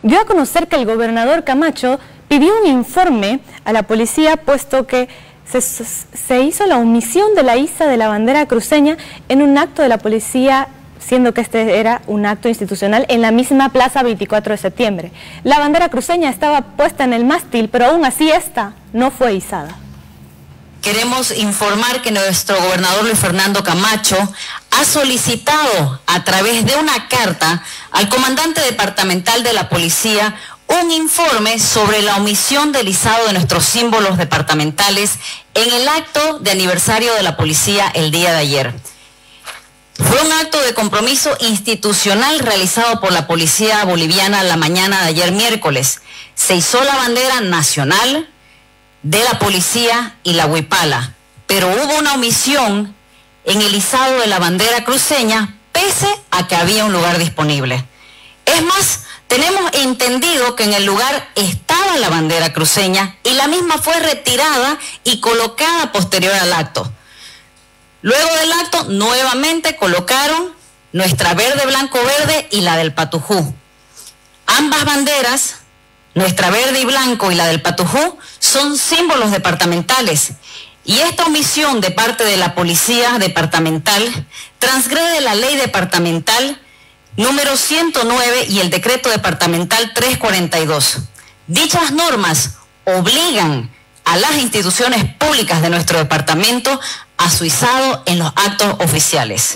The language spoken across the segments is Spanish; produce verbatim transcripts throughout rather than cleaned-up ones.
dio a conocer que el gobernador Camacho pidió un informe a la policía, puesto que se, se hizo la omisión de la iza de la bandera cruceña en un acto de la policía, siendo que este era un acto institucional en la misma plaza veinticuatro de septiembre. La bandera cruceña estaba puesta en el mástil, pero aún así esta no fue izada. Queremos informar que nuestro gobernador Luis Fernando Camacho ha solicitado a través de una carta al comandante departamental de la policía un informe sobre la omisión del izado de nuestros símbolos departamentales en el acto de aniversario de la policía el día de ayer. Fue un acto de compromiso institucional realizado por la policía boliviana la mañana de ayer miércoles. Se izó la bandera nacional de la policía y la huipala, pero hubo una omisión en el izado de la bandera cruceña, pese a que había un lugar disponible. Es más, tenemos entendido que en el lugar estaba la bandera cruceña y la misma fue retirada y colocada posterior al acto. Luego del acto, nuevamente colocaron nuestra verde, blanco, verde y la del Patujú. Ambas banderas, nuestra verde y blanco y la del Patujú, son símbolos departamentales. Y esta omisión de parte de la policía departamental transgrede la ley departamental número ciento nueve y el decreto departamental trescientos cuarenta y dos. Dichas normas obligan a las instituciones públicas de nuestro departamento a su izado en los actos oficiales.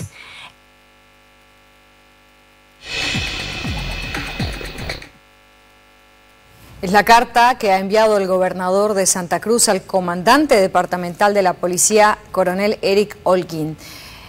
Es la carta que ha enviado el gobernador de Santa Cruz al comandante departamental de la policía, coronel Eric Holguín.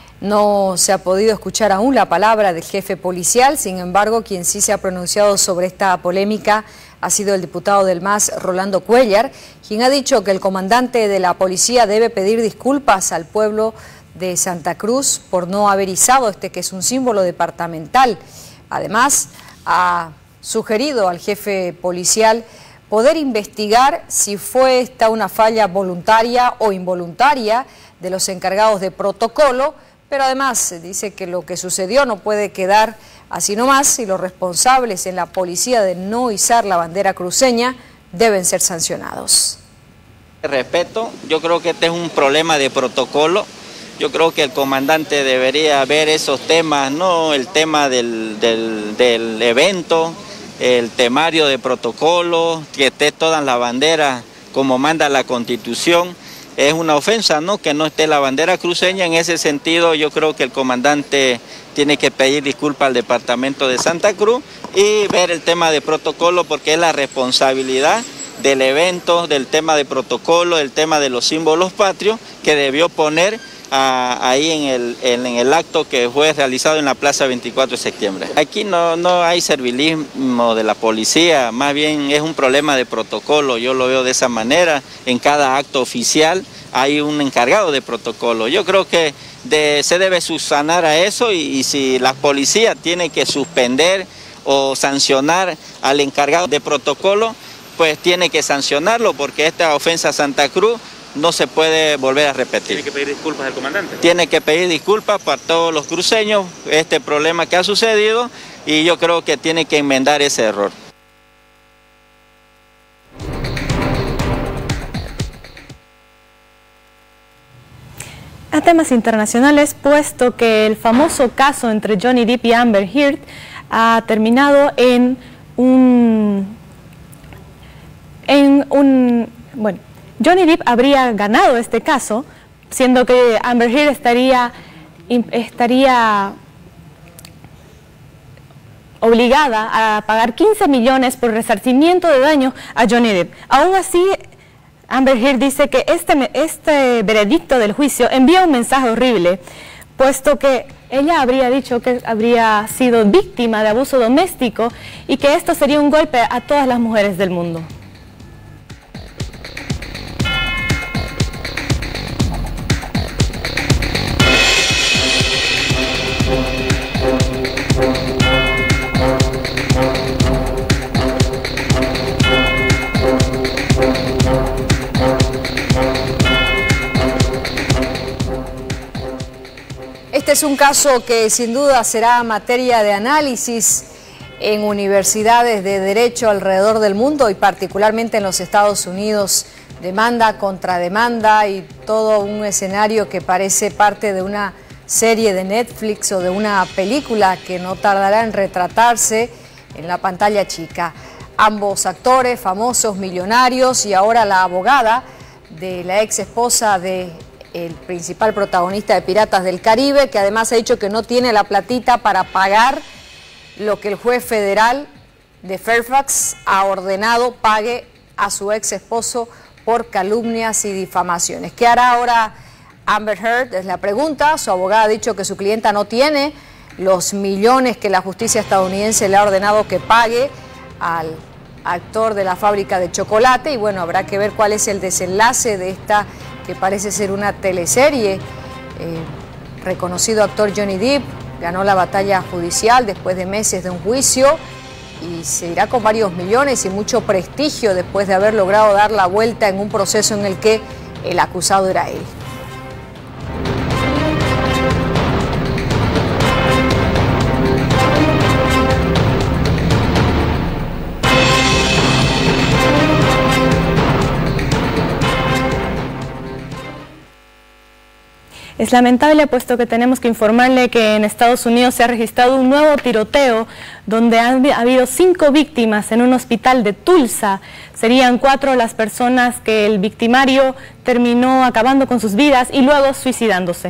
No se ha podido escuchar aún la palabra del jefe policial, sin embargo, quien sí se ha pronunciado sobre esta polémica ha sido el diputado del M A S, Rolando Cuellar, quien ha dicho que el comandante de la policía debe pedir disculpas al pueblo de Santa Cruz por no haber izado este que es un símbolo departamental. Además, ha sugerido al jefe policial poder investigar si fue esta una falla voluntaria o involuntaria de los encargados de protocolo, pero además dice que lo que sucedió no puede quedar así nomás y los responsables en la policía de no izar la bandera cruceña deben ser sancionados. Respeto, yo creo que este es un problema de protocolo. Yo creo que el comandante debería ver esos temas, no el tema del, del, del evento, el temario de protocolo, que esté todas las banderas como manda la Constitución. Es una ofensa, ¿no?, que no esté la bandera cruceña. En ese sentido, yo creo que el comandante tiene que pedir disculpas al departamento de Santa Cruz y ver el tema de protocolo, porque es la responsabilidad del evento, del tema de protocolo, del tema de los símbolos patrios, que debió poner a, ahí en el, en, en el acto que fue realizado en la plaza veinticuatro de septiembre. Aquí no, no hay servilismo de la policía, más bien es un problema de protocolo, yo lo veo de esa manera. En cada acto oficial hay un encargado de protocolo. Yo creo que de, se debe subsanar a eso y, y si la policía tiene que suspender o sancionar al encargado de protocolo, pues tiene que sancionarlo, porque esta ofensa a Santa Cruz no se puede volver a repetir. ¿Tiene que pedir disculpas al comandante? Tiene que pedir disculpas para todos los cruceños, este problema que ha sucedido, y yo creo que tiene que enmendar ese error. A temas internacionales, puesto que el famoso caso entre Johnny Depp y Amber Heard ha terminado en un... en un... bueno, Johnny Depp habría ganado este caso, siendo que Amber Heard estaría, estaría obligada a pagar quince millones por resarcimiento de daño a Johnny Depp. Aún así, Amber Heard dice que este, este veredicto del juicio envía un mensaje horrible, puesto que ella habría dicho que habría sido víctima de abuso doméstico y que esto sería un golpe a todas las mujeres del mundo. Este es un caso que sin duda será materia de análisis en universidades de derecho alrededor del mundo y particularmente en los Estados Unidos. Demanda contra demanda y todo un escenario que parece parte de una serie de Netflix o de una película que no tardará en retratarse en la pantalla chica. Ambos actores, famosos, millonarios, y ahora la abogada de la ex esposa del principal protagonista de Piratas del Caribe, que además ha dicho que no tiene la platita para pagar lo que el juez federal de Fairfax ha ordenado pague a su ex esposo por calumnias y difamaciones. ¿Qué hará ahora Amber Heard? Es la pregunta. Su abogada ha dicho que su clienta no tiene los millones que la justicia estadounidense le ha ordenado que pague al actor de la fábrica de chocolate, y bueno, habrá que ver cuál es el desenlace de esta que parece ser una teleserie. Eh, reconocido actor Johnny Depp ganó la batalla judicial después de meses de un juicio y se irá con varios millones y mucho prestigio después de haber logrado dar la vuelta en un proceso en el que el acusado era él. Es lamentable, puesto que tenemos que informarle que en Estados Unidos se ha registrado un nuevo tiroteo donde ha habido cinco víctimas en un hospital de Tulsa. Serían cuatro las personas que el victimario terminó acabando con sus vidas y luego suicidándose.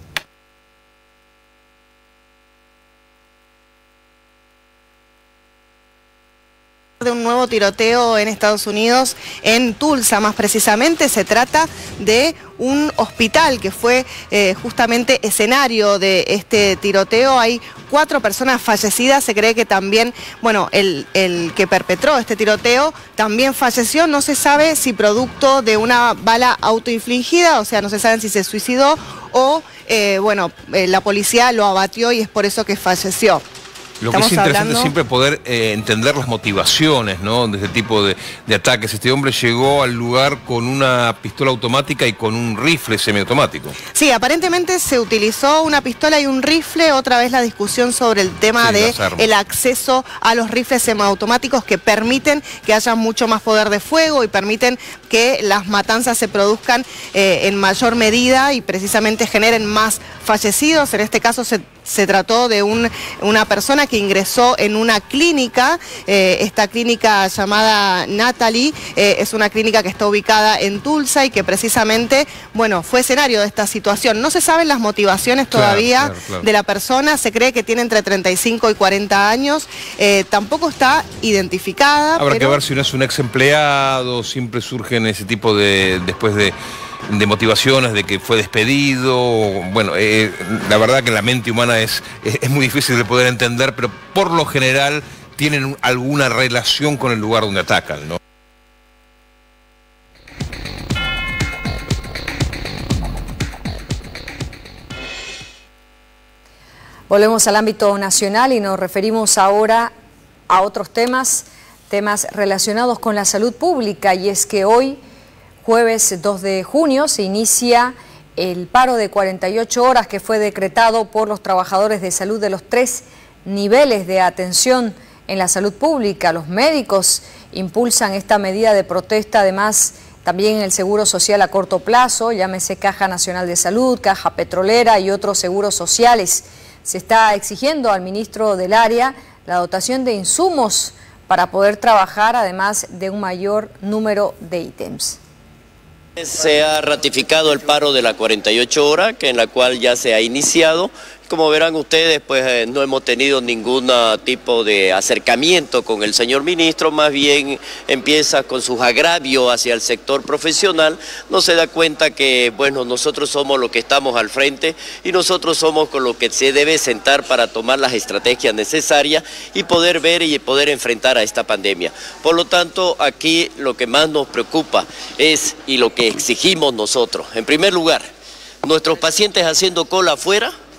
De un nuevo tiroteo en Estados Unidos, en Tulsa más precisamente. Se trata de un hospital que fue eh, justamente escenario de este tiroteo. Hay cuatro personas fallecidas. Se cree que también, bueno, el, el que perpetró este tiroteo también falleció. No se sabe si producto de una bala autoinfligida, o sea, no se sabe si se suicidó o, eh, bueno, eh, la policía lo abatió y es por eso que falleció. Lo que Estamos es interesante hablando... siempre poder eh, entender las motivaciones, ¿no?, de este tipo de, de ataques. Este hombre llegó al lugar con una pistola automática y con un rifle semiautomático. Sí, aparentemente se utilizó una pistola y un rifle. Otra vez la discusión sobre el tema sí, de el acceso a los rifles semiautomáticos que permiten que haya mucho más poder de fuego y permiten que las matanzas se produzcan eh, en mayor medida y precisamente generen más fallecidos. En este caso se Se trató de un, una persona que ingresó en una clínica, eh, esta clínica llamada Natalie, eh, es una clínica que está ubicada en Tulsa y que precisamente, bueno, fue escenario de esta situación. No se saben las motivaciones todavía claro, claro, claro. de la persona, se cree que tiene entre treinta y cinco y cuarenta años, eh, tampoco está identificada. Habrá pero... que ver si no es un ex empleado, siempre surgen ese tipo de, después de... de motivaciones, de que fue despedido. Bueno, eh, la verdad que la mente humana es, es, es muy difícil de poder entender, pero por lo general tienen alguna relación con el lugar donde atacan, ¿no? Volvemos al ámbito nacional y nos referimos ahora a otros temas, temas relacionados con la salud pública, y es que hoy, jueves dos de junio, se inicia el paro de cuarenta y ocho horas que fue decretado por los trabajadores de salud de los tres niveles de atención en la salud pública. Los médicos impulsan esta medida de protesta, además también el Seguro Social a corto plazo, llámese Caja Nacional de Salud, Caja Petrolera y otros seguros sociales. Se está exigiendo al ministro del área la dotación de insumos para poder trabajar, además de un mayor número de ítems. Se ha ratificado el paro de las cuarenta y ocho horas, que en la cual ya se ha iniciado. Como verán ustedes, pues eh, no hemos tenido ningún tipo de acercamiento con el señor ministro, más bien empieza con sus agravios hacia el sector profesional. No se da cuenta que, bueno, nosotros somos los que estamos al frente y nosotros somos con los que se debe sentar para tomar las estrategias necesarias y poder ver y poder enfrentar a esta pandemia. Por lo tanto, aquí lo que más nos preocupa es, y lo que exigimos nosotros, en primer lugar, nuestros pacientes haciendo cola afuera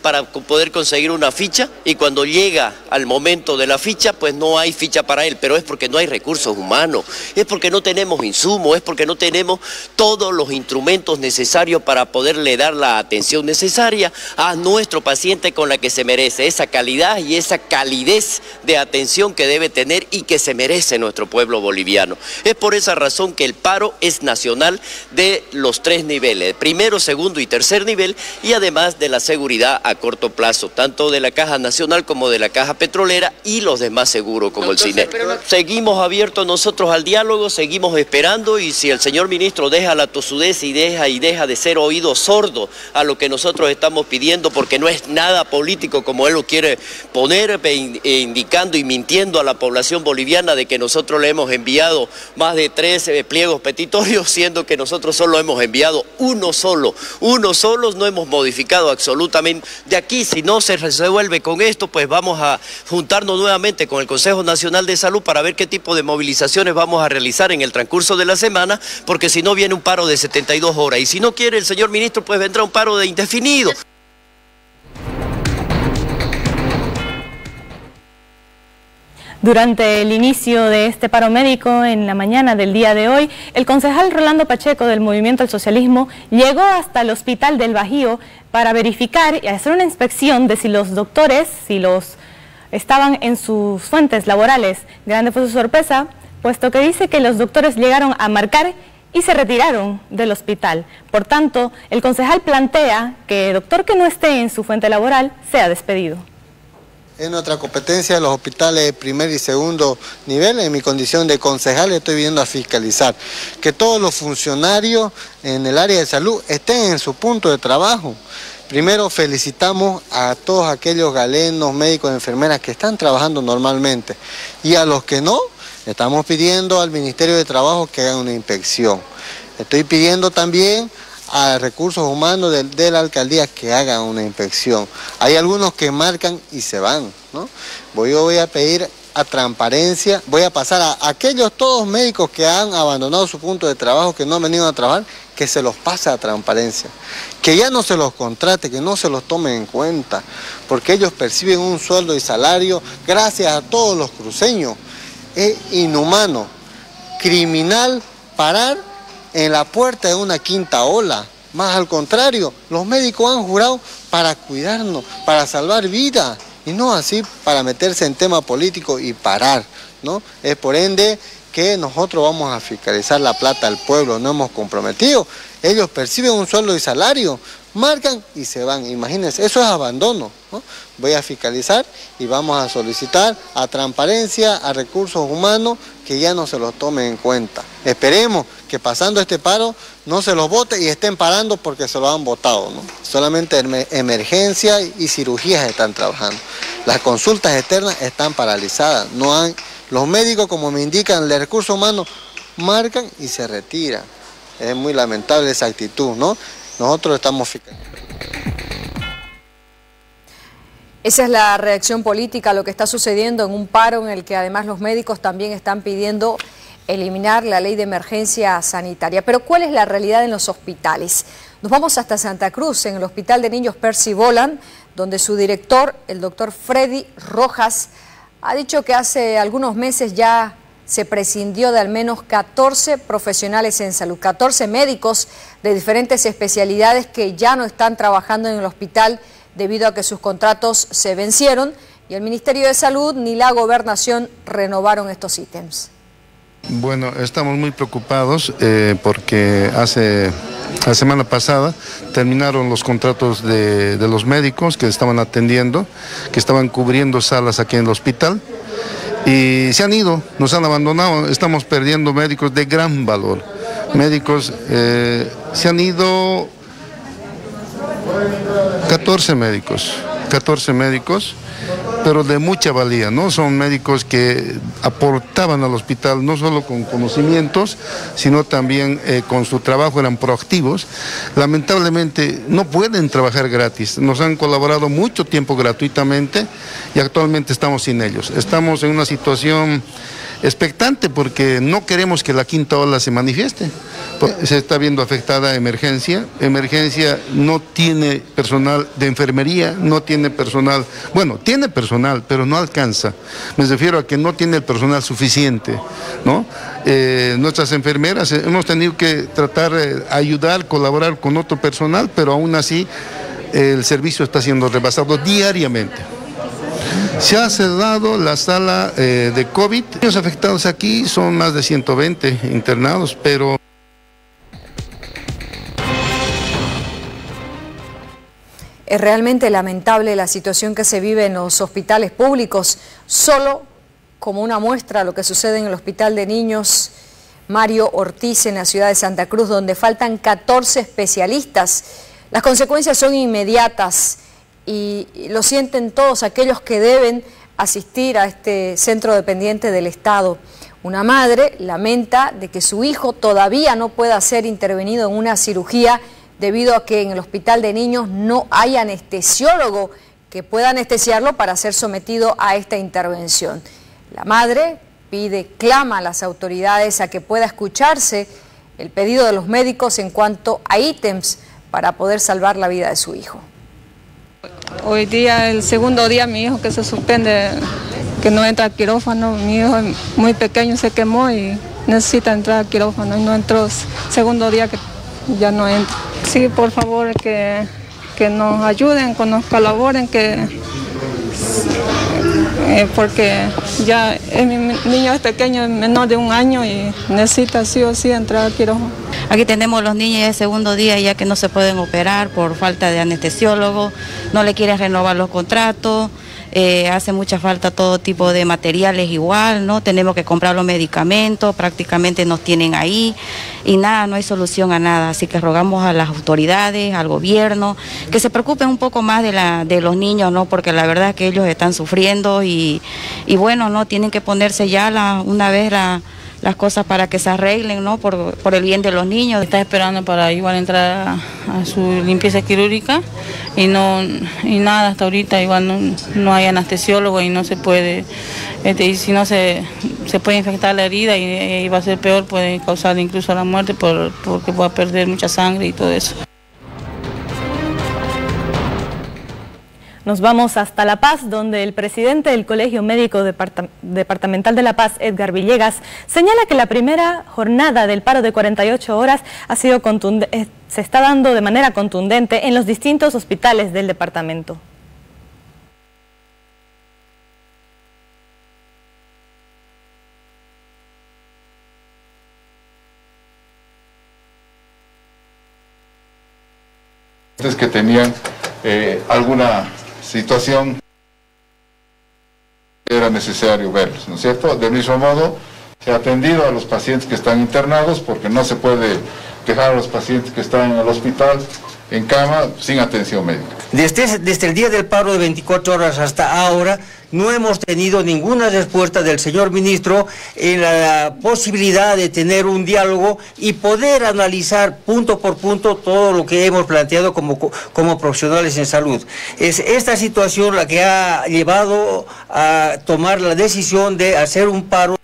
para poder conseguir una ficha y cuando llega al momento de la ficha, pues no hay ficha para él, pero es porque no hay recursos humanos, es porque no tenemos insumos, es porque no tenemos todos los instrumentos necesarios para poderle dar la atención necesaria a nuestro paciente con la que se merece, esa calidad y esa calidez de atención que debe tener y que se merece nuestro pueblo boliviano. Es por esa razón que el paro es nacional de los tres niveles, primero, segundo y tercer nivel, y además de la seguridad a corto plazo, tanto de la Caja Nacional como de la Caja Petrolera y los demás seguros como el CINER. Seguimos abiertos nosotros al diálogo, seguimos esperando y si el señor ministro deja la tosudez y deja y deja de ser oído sordo a lo que nosotros estamos pidiendo, porque no es nada político como él lo quiere poner, indicando y mintiendo a la población boliviana de que nosotros le hemos enviado más de tres pliegos petitorios, siendo que nosotros solo hemos enviado uno solo, uno solo, no hemos modificado absolutamente. De aquí, si no se resuelve con esto, pues vamos a juntarnos nuevamente con el Consejo Nacional de Salud para ver qué tipo de movilizaciones vamos a realizar en el transcurso de la semana, porque si no viene un paro de setenta y dos horas, y si no quiere el señor ministro, pues vendrá un paro de indefinido. Durante el inicio de este paro médico en la mañana del día de hoy, el concejal Rolando Pacheco del Movimiento al Socialismo llegó hasta el Hospital del Bajío para verificar y hacer una inspección de si los doctores, si los estaban en sus fuentes laborales. Grande fue su sorpresa, puesto que dice que los doctores llegaron a marcar y se retiraron del hospital. Por tanto, el concejal plantea que doctor que no esté en su fuente laboral sea despedido. Es nuestra competencia de los hospitales de primer y segundo nivel. En mi condición de concejal estoy viendo a fiscalizar que todos los funcionarios en el área de salud estén en su punto de trabajo. Primero felicitamos a todos aquellos galenos, médicos, enfermeras que están trabajando normalmente, y a los que no, estamos pidiendo al Ministerio de Trabajo que haga una inspección. Estoy pidiendo también a recursos humanos de, de la alcaldía que hagan una inspección. Hay algunos que marcan y se van, ¿no? Voy, yo voy a pedir a transparencia, voy a pasar a aquellos todos médicos que han abandonado su punto de trabajo, que no han venido a trabajar, que se los pase a transparencia, que ya no se los contrate, que no se los tomen en cuenta, porque ellos perciben un sueldo y salario gracias a todos los cruceños. Es inhumano, criminal parar en la puerta de una quinta ola. Más al contrario, los médicos han jurado para cuidarnos, para salvar vidas, y no así para meterse en tema político y parar, ¿no? Es por ende que nosotros vamos a fiscalizar la plata del pueblo, no hemos comprometido. Ellos perciben un sueldo y salario, marcan y se van. Imagínense, eso es abandono, ¿no? Voy a fiscalizar y vamos a solicitar a transparencia, a recursos humanos, que ya no se los tomen en cuenta. Esperemos que pasando este paro no se los vote y estén parando porque se lo han votado, ¿no? Solamente emergencia y cirugías están trabajando. Las consultas externas están paralizadas. No hay, los médicos, como me indican, el recurso humano, marcan y se retiran. Es muy lamentable esa actitud, ¿no? Nosotros estamos fiscalizando. Esa es la reacción política a lo que está sucediendo en un paro en el que además los médicos también están pidiendo eliminar la ley de emergencia sanitaria. Pero ¿cuál es la realidad en los hospitales? Nos vamos hasta Santa Cruz, en el Hospital de Niños Percy Boland, donde su director, el doctor Freddy Rojas, ha dicho que hace algunos meses ya se prescindió de al menos catorce profesionales en salud, catorce médicos de diferentes especialidades que ya no están trabajando en el hospital debido a que sus contratos se vencieron y el Ministerio de Salud ni la Gobernación renovaron estos ítems. Bueno, estamos muy preocupados eh, porque hace la semana pasada terminaron los contratos de, de los médicos que estaban atendiendo, que estaban cubriendo salas aquí en el hospital, y se han ido, nos han abandonado. Estamos perdiendo médicos de gran valor. Médicos, eh, se han ido catorce médicos, catorce médicos, pero de mucha valía, ¿no? Son médicos que aportaban al hospital no solo con conocimientos, sino también eh, con su trabajo, eran proactivos. Lamentablemente no pueden trabajar gratis, nos han colaborado mucho tiempo gratuitamente y actualmente estamos sin ellos. Estamos en una situación expectante porque no queremos que la quinta ola se manifieste. Se está viendo afectada emergencia, emergencia no tiene personal de enfermería, no tiene personal, bueno, tiene personal, pero no alcanza. Me refiero a que no tiene el personal suficiente, ¿no? Eh, nuestras enfermeras eh, hemos tenido que tratar de eh, ayudar, colaborar con otro personal, pero aún así eh, el servicio está siendo rebasado diariamente. Se ha cerrado la sala eh, de COVID. Los afectados aquí son más de ciento veinte internados, pero... Es realmente lamentable la situación que se vive en los hospitales públicos. Solo como una muestra lo que sucede en el Hospital de Niños Mario Ortiz en la ciudad de Santa Cruz, donde faltan catorce especialistas. Las consecuencias son inmediatas y lo sienten todos aquellos que deben asistir a este centro dependiente del Estado. Una madre lamenta de que su hijo todavía no pueda ser intervenido en una cirugía debido a que en el Hospital de Niños no hay anestesiólogo que pueda anestesiarlo para ser sometido a esta intervención. La madre pide, clama a las autoridades a que pueda escucharse el pedido de los médicos en cuanto a ítems para poder salvar la vida de su hijo. Hoy día, el segundo día, mi hijo que se suspende, que no entra al quirófano, mi hijo muy pequeño se quemó y necesita entrar al quirófano y no entró, segundo día que ya no entra. Sí, por favor, que, que nos ayuden, que nos colaboren, que eh, porque ya es, mi niño es pequeño, es menor de un año y necesita sí o sí entrar al quirófano. Aquí tenemos los niños de segundo día ya que no se pueden operar por falta de anestesiólogo, no le quieren renovar los contratos. Eh, hace mucha falta todo tipo de materiales igual, ¿no? Tenemos que comprar los medicamentos, prácticamente nos tienen ahí y nada, no hay solución a nada. Así que rogamos a las autoridades, al gobierno, que se preocupen un poco más de, la, de los niños, ¿no? Porque la verdad es que ellos están sufriendo y, y bueno, ¿no? Tienen que ponerse ya la, una vez la... las cosas para que se arreglen, ¿no? Por, por el bien de los niños. Está esperando para igual entrar a, a su limpieza quirúrgica y no y nada, hasta ahorita igual no, no hay anestesiólogo y no se puede, este, y si no se, se puede infectar la herida y, y va a ser peor, puede causar incluso la muerte por, porque va a perder mucha sangre y todo eso. Nos vamos hasta La Paz, donde el presidente del Colegio Médico Depart- Departamental de La Paz, Edgar Villegas, señala que la primera jornada del paro de cuarenta y ocho horas ha sido contunde- se está dando de manera contundente en los distintos hospitales del departamento. Que tenían eh, alguna situación era necesario verlos, ¿no es cierto? Del mismo modo, se ha atendido a los pacientes que están internados porque no se puede dejar a los pacientes que están en el hospital en cama sin atención médica. Desde, desde el día del paro de veinticuatro horas hasta ahora, no hemos tenido ninguna respuesta del señor ministro en la posibilidad de tener un diálogo y poder analizar punto por punto todo lo que hemos planteado como, como profesionales en salud. Es esta situación la que ha llevado a tomar la decisión de hacer un paro.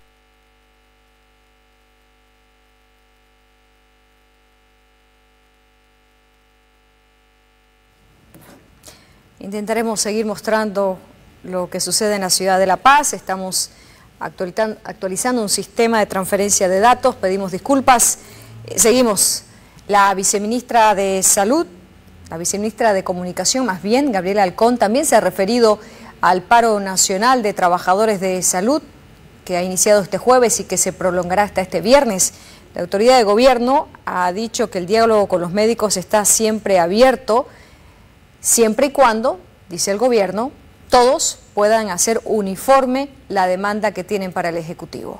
Intentaremos seguir mostrando lo que sucede en la ciudad de La Paz. Estamos actualizando un sistema de transferencia de datos, pedimos disculpas. Seguimos. La viceministra de Salud, la viceministra de Comunicación, más bien, Gabriela Alcón, también se ha referido al paro nacional de trabajadores de salud que ha iniciado este jueves y que se prolongará hasta este viernes. La autoridad de gobierno ha dicho que el diálogo con los médicos está siempre abierto, siempre y cuando, dice el gobierno, todos puedan hacer uniforme la demanda que tienen para el Ejecutivo.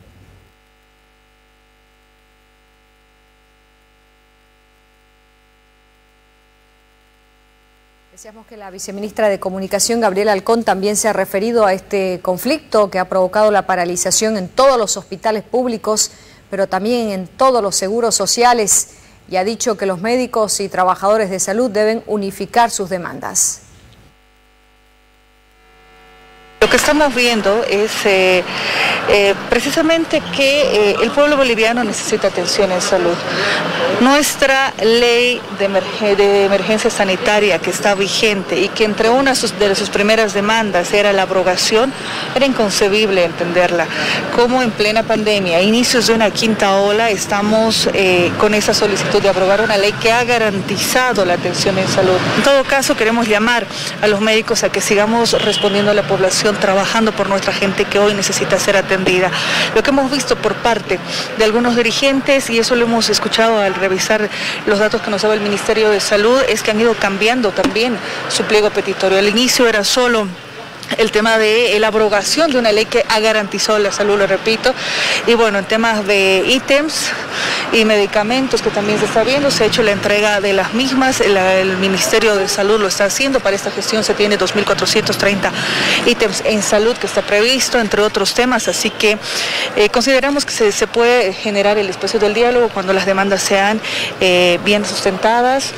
Decíamos que la viceministra de Comunicación, Gabriela Alcón, también se ha referido a este conflicto que ha provocado la paralización en todos los hospitales públicos, pero también en todos los seguros sociales, y ha dicho que los médicos y trabajadores de salud deben unificar sus demandas. Lo que estamos viendo es eh, eh, precisamente que eh, el pueblo boliviano necesita atención en salud. Nuestra ley de, emerg de emergencia sanitaria que está vigente y que entre una de sus primeras demandas era la abrogación, era inconcebible entenderla. Como en plena pandemia, a inicios de una quinta ola, estamos eh, con esa solicitud de abrogar una ley que ha garantizado la atención en salud. En todo caso, queremos llamar a los médicos a que sigamos respondiendo a la población, trabajando por nuestra gente que hoy necesita ser atendida. Lo que hemos visto por parte de algunos dirigentes, y eso lo hemos escuchado al revisar los datos que nos daba el Ministerio de Salud, es que han ido cambiando también su pliego petitorio. Al inicio era solo el tema de la abrogación de una ley que ha garantizado la salud, lo repito, y bueno, en temas de ítems y medicamentos que también se está viendo, se ha hecho la entrega de las mismas, el, el Ministerio de Salud lo está haciendo, para esta gestión se tiene dos mil cuatrocientos treinta ítems en salud que está previsto, entre otros temas, así que eh, consideramos que se, se puede generar el espacio del diálogo cuando las demandas sean eh, bien sustentadas.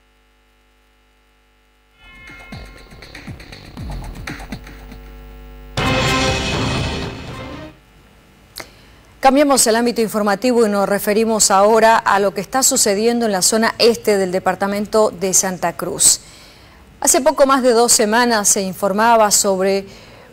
Cambiamos el ámbito informativo y nos referimos ahora a lo que está sucediendo en la zona este del departamento de Santa Cruz. Hace poco más de dos semanas se informaba sobre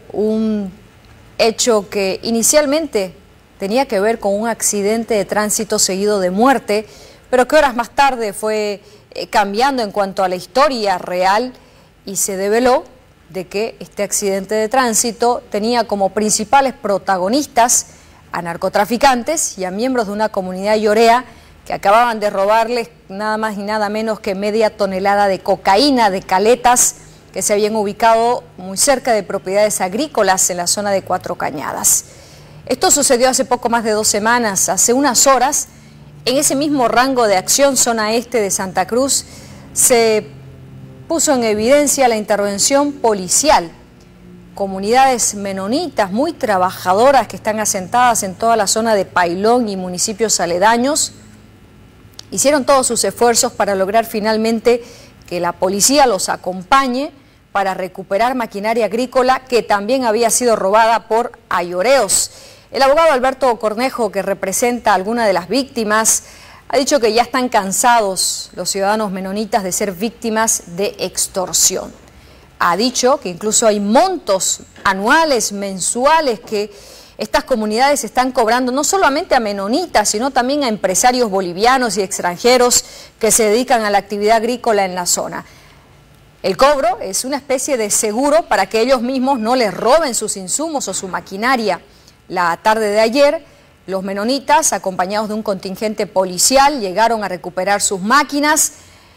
un hecho que inicialmente tenía que ver con un accidente de tránsito seguido de muerte, pero que horas más tarde fue cambiando en cuanto a la historia real y se develó de que este accidente de tránsito tenía como principales protagonistas a narcotraficantes y a miembros de una comunidad llorea que acababan de robarles nada más y nada menos que media tonelada de cocaína de caletas que se habían ubicado muy cerca de propiedades agrícolas en la zona de Cuatro Cañadas. Esto sucedió hace poco más de dos semanas. Hace unas horas, en ese mismo rango de acción, zona este de Santa Cruz, se puso en evidencia la intervención policial. Comunidades menonitas muy trabajadoras que están asentadas en toda la zona de Pailón y municipios aledaños hicieron todos sus esfuerzos para lograr finalmente que la policía los acompañe para recuperar maquinaria agrícola que también había sido robada por ayoreos. El abogado Alberto Cornejo, que representa a alguna de las víctimas, ha dicho que ya están cansados los ciudadanos menonitas de ser víctimas de extorsión. Ha dicho que incluso hay montos anuales, mensuales, que estas comunidades están cobrando no solamente a menonitas, sino también a empresarios bolivianos y extranjeros que se dedican a la actividad agrícola en la zona. El cobro es una especie de seguro para que ellos mismos no les roben sus insumos o su maquinaria. La tarde de ayer, los menonitas, acompañados de un contingente policial, llegaron a recuperar sus máquinas.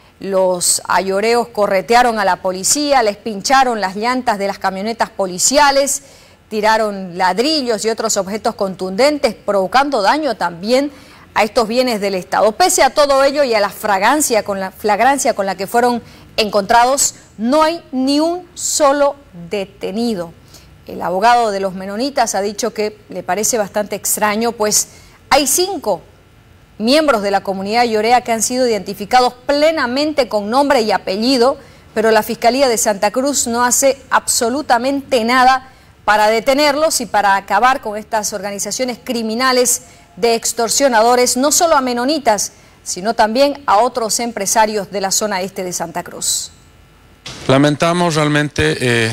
Los ayoreos corretearon a la policía, les pincharon las llantas de las camionetas policiales, tiraron ladrillos y otros objetos contundentes, provocando daño también a estos bienes del Estado. Pese a todo ello y a la flagrancia con la, flagrancia con la que fueron encontrados, no hay ni un solo detenido. El abogado de los menonitas ha dicho que le parece bastante extraño, pues hay cinco miembros de la comunidad llorea que han sido identificados plenamente con nombre y apellido, pero la Fiscalía de Santa Cruz no hace absolutamente nada para detenerlos y para acabar con estas organizaciones criminales de extorsionadores, no solo a menonitas, sino también a otros empresarios de la zona este de Santa Cruz. Lamentamos realmente eh,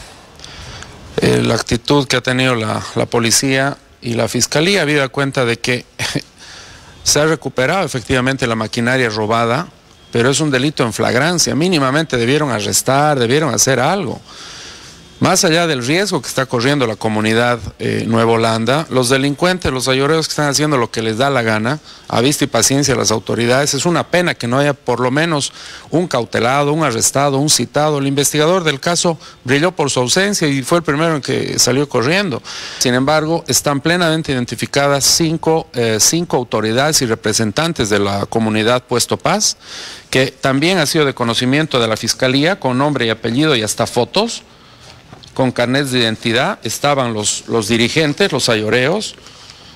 eh, la actitud que ha tenido la, la policía y la Fiscalía, habida cuenta de que se ha recuperado efectivamente la maquinaria robada, pero es un delito en flagrancia. Mínimamente debieron arrestar, debieron hacer algo. Más allá del riesgo que está corriendo la comunidad eh, Nueva Holanda, los delincuentes, los ayoreos que están haciendo lo que les da la gana, a vista y paciencia de las autoridades, es una pena que no haya por lo menos un cautelado, un arrestado, un citado. El investigador del caso brilló por su ausencia y fue el primero en que salió corriendo. Sin embargo, están plenamente identificadas cinco, eh, cinco autoridades y representantes de la comunidad Puesto Paz, que también ha sido de conocimiento de la Fiscalía, con nombre y apellido y hasta fotos, con carnets de identidad. Estaban los, los dirigentes, los ayoreos,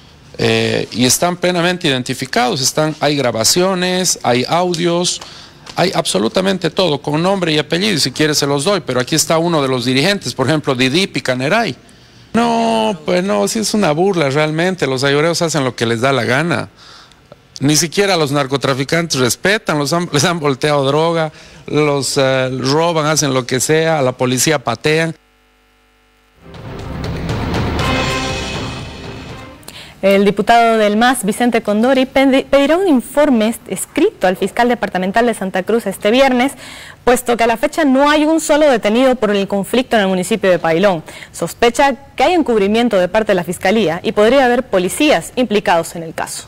eh, y están plenamente identificados. Están, hay grabaciones, hay audios, hay absolutamente todo, con nombre y apellido, y si quiere se los doy, pero aquí está uno de los dirigentes, por ejemplo, Didi Picaneray. No, pues no, sí es una burla realmente, los ayoreos hacen lo que les da la gana. Ni siquiera los narcotraficantes respetan, los han, les han volteado droga, los uh, roban, hacen lo que sea, a la policía patean. El diputado del M A S, Vicente Condori, pedirá un informe escrito al fiscal departamental de Santa Cruz este viernes, puesto que a la fecha no hay un solo detenido por el conflicto en el municipio de Pailón. Sospecha que hay encubrimiento de parte de la fiscalía y podría haber policías implicados en el caso.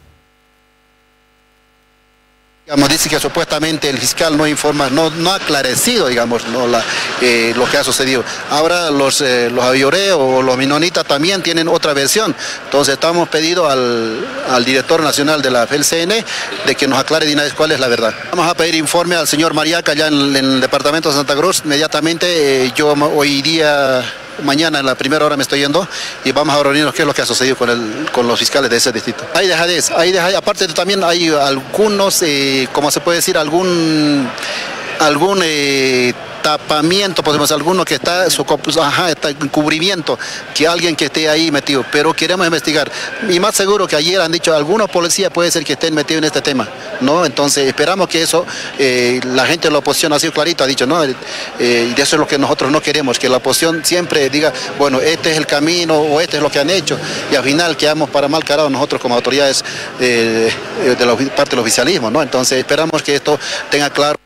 Digamos, dice que supuestamente el fiscal no informa, no, no ha aclarecido, digamos, no, la, eh, lo que ha sucedido. Ahora los, eh, los ayoreos o los menonitas también tienen otra versión. Entonces estamos pedido al, al director nacional de la F L C N de que nos aclare de una vez cuál es la verdad. Vamos a pedir informe al señor Mariaca allá en, en el departamento de Santa Cruz. Inmediatamente, eh, yo hoy día... Mañana en la primera hora me estoy yendo y vamos a reunirnos qué es lo que ha sucedido con, el, con los fiscales de ese distrito. Hay dejadez, hay dejadez. Aparte también hay algunos, eh, como se puede decir, algún, algún eh, tapamiento, podemos decir, alguno que está, su, ajá, está en cubrimiento, que alguien que esté ahí metido, pero queremos investigar. Y más seguro que ayer han dicho, algunos policías puede ser que estén metidos en este tema, ¿no? Entonces esperamos que eso, eh, la gente de la oposición ha sido clarito, ha dicho, ¿no? Eh, y eso es lo que nosotros no queremos, que la oposición siempre diga, bueno, este es el camino o este es lo que han hecho, y al final quedamos para mal carados nosotros como autoridades eh, de la parte del oficialismo, ¿no? Entonces esperamos que esto tenga claro.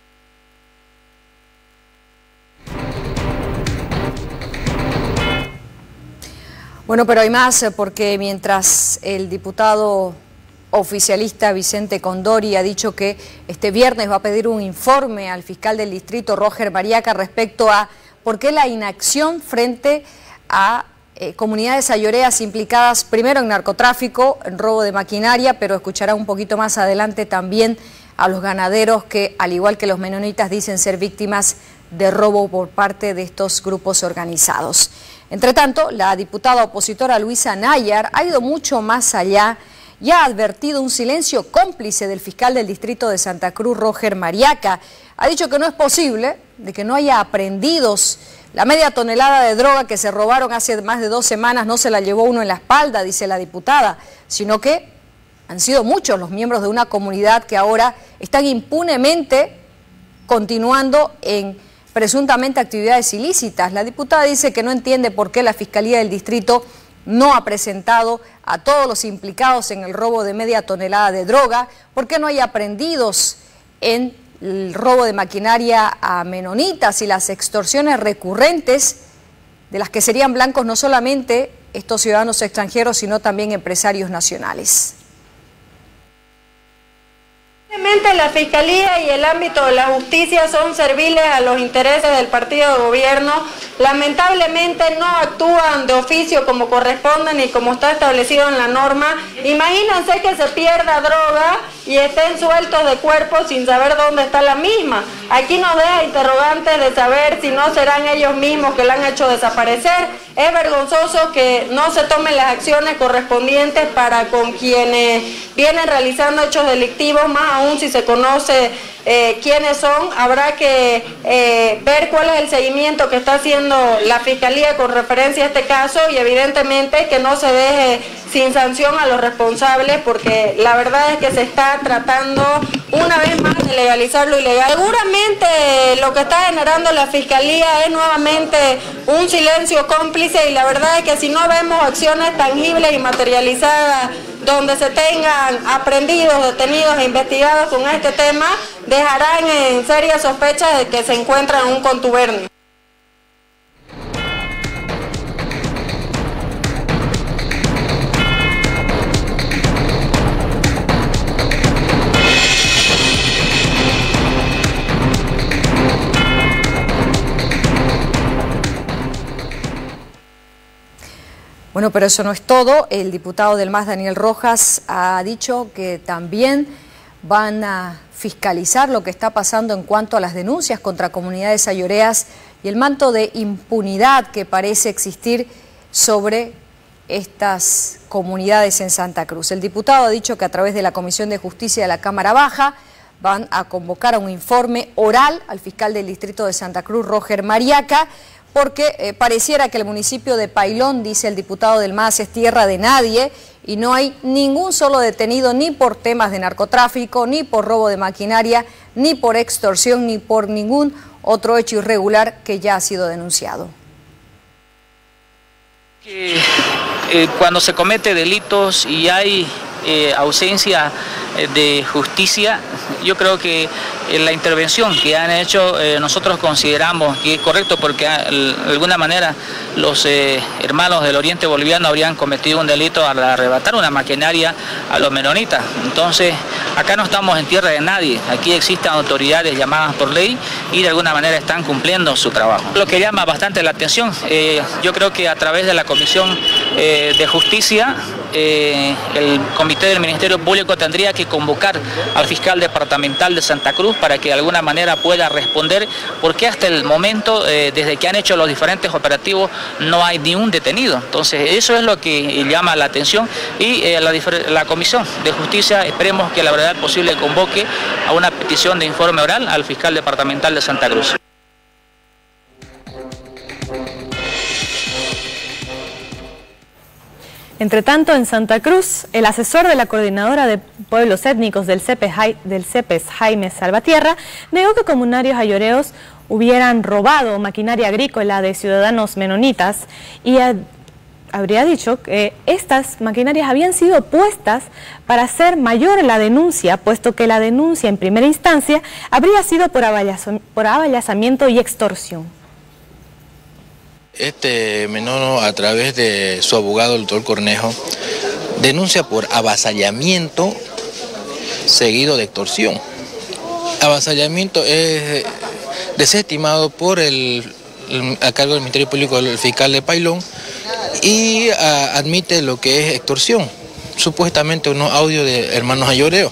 Bueno, pero hay más, porque mientras el diputado oficialista Vicente Condori ha dicho que este viernes va a pedir un informe al fiscal del distrito, Roger Mariaca, respecto a por qué la inacción frente a eh, comunidades ayoreas implicadas primero en narcotráfico, en robo de maquinaria, pero escuchará un poquito más adelante también a los ganaderos que, al igual que los menonitas, dicen ser víctimas de robo por parte de estos grupos organizados. Entre tanto, la diputada opositora Luisa Nayar ha ido mucho más allá y ha advertido un silencio cómplice del fiscal del distrito de Santa Cruz, Roger Mariaca. Ha dicho que no es posible de que no haya aprehendidos. La media tonelada de droga que se robaron hace más de dos semanas no se la llevó uno en la espalda, dice la diputada, sino que han sido muchos los miembros de una comunidad que ahora están impunemente continuando en presuntamente actividades ilícitas. La diputada dice que no entiende por qué la Fiscalía del Distrito no ha presentado a todos los implicados en el robo de media tonelada de droga, por qué no hay aprehendidos en el robo de maquinaria a menonitas y las extorsiones recurrentes de las que serían blancos no solamente estos ciudadanos extranjeros, sino también empresarios nacionales. La Fiscalía y el ámbito de la justicia son serviles a los intereses del partido de gobierno. Lamentablemente no actúan de oficio como corresponden y como está establecido en la norma. Imagínense que se pierda droga y estén sueltos de cuerpo sin saber dónde está la misma. Aquí nos deja interrogantes de saber si no serán ellos mismos que la han hecho desaparecer. Es vergonzoso que no se tomen las acciones correspondientes para con quienes vienen realizando hechos delictivos, más aún si se conoce eh, quiénes son. Habrá que eh, ver cuál es el seguimiento que está haciendo la Fiscalía con referencia a este caso y evidentemente que no se deje sin sanción a los responsables, porque la verdad es que se está tratando una vez más de legalizar lo ilegal. Seguramente lo que está generando la Fiscalía es nuevamente un silencio cómplice y la verdad es que si no vemos acciones tangibles y materializadas donde se tengan aprendidos, detenidos e investigados con este tema, dejarán en serias sospechas de que se encuentran en un contubernio. Bueno, pero eso no es todo. El diputado del M A S, Daniel Rojas, ha dicho que también van a fiscalizar lo que está pasando en cuanto a las denuncias contra comunidades ayoreas y el manto de impunidad que parece existir sobre estas comunidades en Santa Cruz. El diputado ha dicho que a través de la Comisión de Justicia de la Cámara Baja van a convocar a un informe oral al fiscal del distrito de Santa Cruz, Roger Mariaca, porque eh, pareciera que el municipio de Pailón, dice el diputado del M A S, es tierra de nadie y no hay ningún solo detenido ni por temas de narcotráfico, ni por robo de maquinaria, ni por extorsión, ni por ningún otro hecho irregular que ya ha sido denunciado. Que, eh, cuando se comete delitos y hay eh, ausencia eh, de justicia, yo creo que eh, la intervención que han hecho eh, nosotros consideramos que es correcto, porque de alguna manera los eh, hermanos del oriente boliviano habrían cometido un delito al arrebatar una maquinaria a los menonitas. Entonces acá no estamos en tierra de nadie, aquí existen autoridades llamadas por ley y de alguna manera están cumpliendo su trabajo. Lo que llama bastante la atención, eh, yo creo que a través de la Comisión eh, de Justicia, eh, el Comité del Ministerio Público tendría que convocar al fiscal departamental de Santa Cruz para que de alguna manera pueda responder, porque hasta el momento, eh, desde que han hecho los diferentes operativos, no hay ni un detenido. Entonces eso es lo que llama la atención y eh, la, la Comisión de Justicia, esperemos que la brevedad posible convoque a una petición de informe oral al fiscal departamental de Santa Cruz. Entre tanto, en Santa Cruz, el asesor de la Coordinadora de Pueblos Étnicos del C E P E S, del C E P E S, Jaime Salvatierra, negó que comunarios ayoreos hubieran robado maquinaria agrícola de ciudadanos menonitas y a, habría dicho que estas maquinarias habían sido puestas para hacer mayor la denuncia, puesto que la denuncia en primera instancia habría sido por, por avallazamiento y extorsión. Este menor, a través de su abogado, el doctor Cornejo, denuncia por avasallamiento seguido de extorsión. Avasallamiento es desestimado por el, el a cargo del Ministerio Público, el fiscal de Pailón, y a, admite lo que es extorsión, supuestamente unos audios de hermanos ayoreos.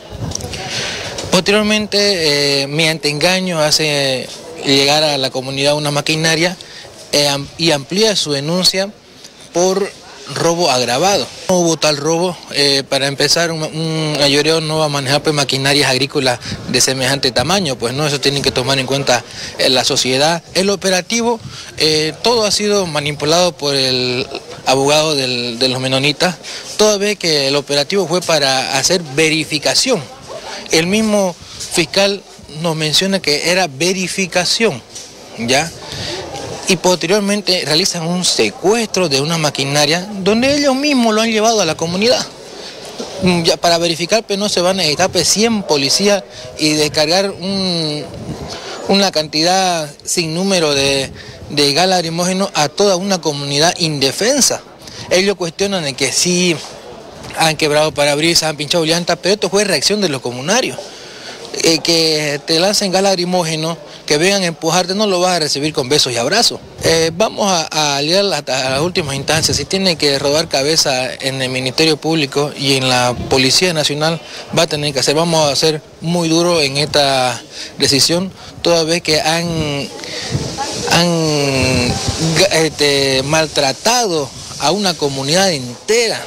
Posteriormente, eh, mediante engaño, hace llegar a la comunidad una maquinaria y amplía su denuncia por robo agravado. No hubo tal robo. Eh, para empezar, un, un ayoreo no va a manejar pues, maquinarias agrícolas de semejante tamaño, pues no, eso tienen que tomar en cuenta eh, la sociedad. El operativo, eh, todo ha sido manipulado por el abogado del, de los menonitas, toda vez que el operativo fue para hacer verificación. El mismo fiscal nos menciona que era verificación, ¿ya? Y posteriormente realizan un secuestro de una maquinaria donde ellos mismos lo han llevado a la comunidad. Ya para verificar, pues no se van a necesitar pues, cien policías y descargar un, una cantidad sin número de, de gas lacrimógeno a toda una comunidad indefensa. Ellos cuestionan de que sí han quebrado parabrisas, han pinchado llantas, pero esto fue reacción de los comunarios. Eh, que te lancen gas lacrimógeno, que vengan a empujarte, no lo vas a recibir con besos y abrazos. Eh, vamos a, a lidiar hasta las últimas instancias. Si tiene que rodar cabeza en el Ministerio Público y en la Policía Nacional, va a tener que hacer. Vamos a ser muy duros en esta decisión, toda vez que han, han este, maltratado a una comunidad entera.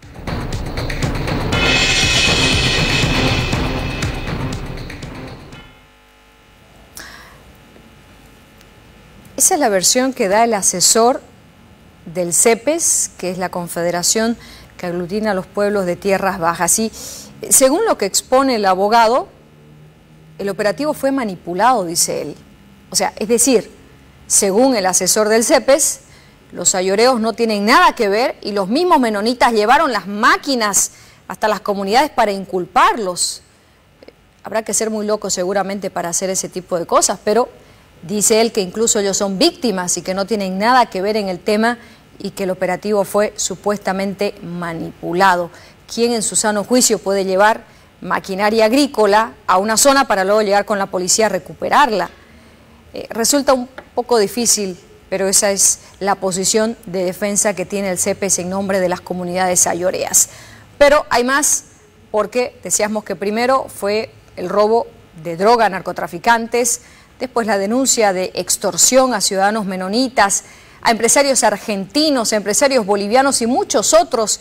Esa es la versión que da el asesor del C E P E S, que es la confederación que aglutina a los pueblos de tierras bajas. Y según lo que expone el abogado, el operativo fue manipulado, dice él. O sea, es decir, según el asesor del C E P E S, los ayoreos no tienen nada que ver y los mismos menonitas llevaron las máquinas hasta las comunidades para inculparlos. Habrá que ser muy loco seguramente para hacer ese tipo de cosas, pero dice él que incluso ellos son víctimas y que no tienen nada que ver en el tema y que el operativo fue supuestamente manipulado. ¿Quién en su sano juicio puede llevar maquinaria agrícola a una zona para luego llegar con la policía a recuperarla? Eh, resulta un poco difícil, pero esa es la posición de defensa que tiene el C E P E S en nombre de las comunidades ayoreas. Pero hay más, porque decíamos que primero fue el robo de droga a narcotraficantes, después la denuncia de extorsión a ciudadanos menonitas, a empresarios argentinos, a empresarios bolivianos y muchos otros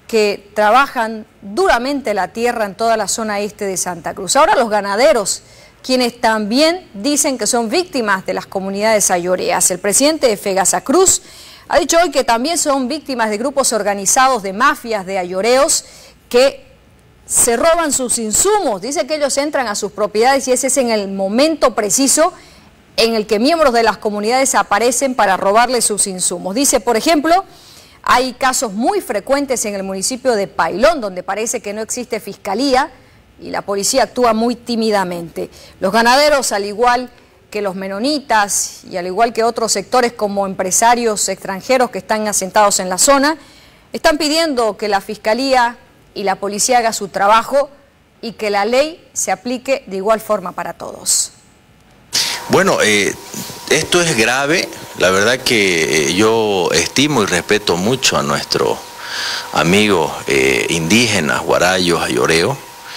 que trabajan duramente la tierra en toda la zona este de Santa Cruz. Ahora los ganaderos, quienes también dicen que son víctimas de las comunidades ayoreas. El presidente de Fegasa Cruz ha dicho hoy que también son víctimas de grupos organizados de mafias de ayoreos que se roban sus insumos. Dice que ellos entran a sus propiedades y ese es en el momento preciso en el que miembros de las comunidades aparecen para robarles sus insumos. Dice, por ejemplo, hay casos muy frecuentes en el municipio de Pailón, donde parece que no existe fiscalía y la policía actúa muy tímidamente. Los ganaderos, al igual que los menonitas y al igual que otros sectores como empresarios extranjeros que están asentados en la zona, están pidiendo que la fiscalía y la policía haga su trabajo y que la ley se aplique de igual forma para todos. Bueno, eh, esto es grave. La verdad que yo estimo y respeto mucho a nuestros amigos eh, indígenas, guarayos, ayoreos.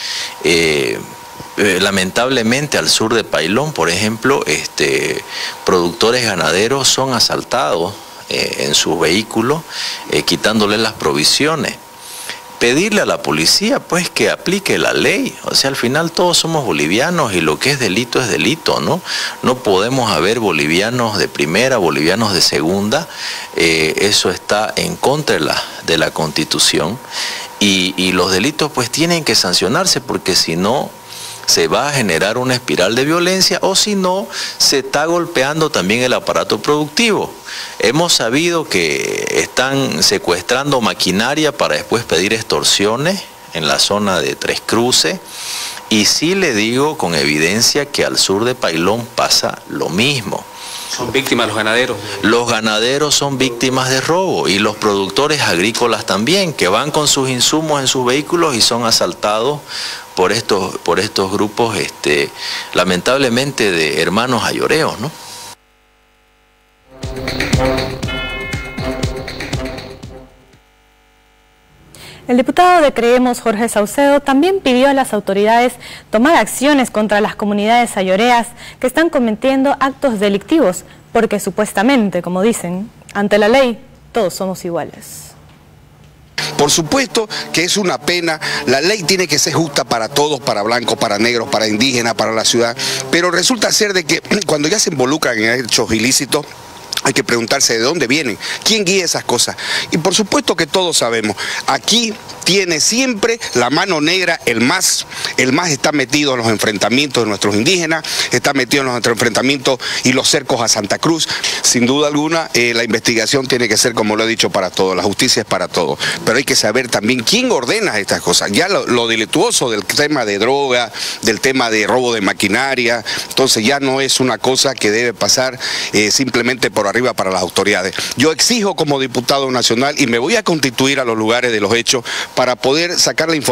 Eh, eh, lamentablemente al sur de Pailón, por ejemplo, este, productores ganaderos son asaltados eh, en sus vehículos, eh, quitándoles las provisiones. Pedirle a la policía pues que aplique la ley, o sea, al final todos somos bolivianos y lo que es delito es delito, ¿no? No podemos haber bolivianos de primera, bolivianos de segunda, eh, eso está en contra de la, de la Constitución y, y los delitos pues tienen que sancionarse porque si no se va a generar una espiral de violencia o si no, se está golpeando también el aparato productivo. Hemos sabido que están secuestrando maquinaria para después pedir extorsiones en la zona de Tres Cruces y sí le digo con evidencia que al sur de Pailón pasa lo mismo. ¿Son víctimas los ganaderos? Los ganaderos son víctimas de robo y los productores agrícolas también, que van con sus insumos en sus vehículos y son asaltados por estos, por estos grupos, este, lamentablemente, de hermanos ayoreos, ¿no? El diputado de Creemos, Jorge Saucedo, también pidió a las autoridades tomar acciones contra las comunidades ayoreas que están cometiendo actos delictivos, porque supuestamente, como dicen, ante la ley todos somos iguales. Por supuesto que es una pena, la ley tiene que ser justa para todos, para blancos, para negros, para indígenas, para la ciudad, pero resulta ser de que cuando ya se involucran en hechos ilícitos, hay que preguntarse de dónde vienen, quién guía esas cosas. Y por supuesto que todos sabemos, aquí tiene siempre la mano negra, el M A S, el M A S está metido en los enfrentamientos de nuestros indígenas, está metido en los enfrentamientos y los cercos a Santa Cruz. Sin duda alguna, eh, la investigación tiene que ser, como lo he dicho, para todos, la justicia es para todos, pero hay que saber también quién ordena estas cosas. Ya lo, lo delictuoso del tema de droga, del tema de robo de maquinaria, entonces ya no es una cosa que debe pasar eh, simplemente por arriba para las autoridades. Yo exijo como diputado nacional y me voy a constituir a los lugares de los hechos para poder sacar la información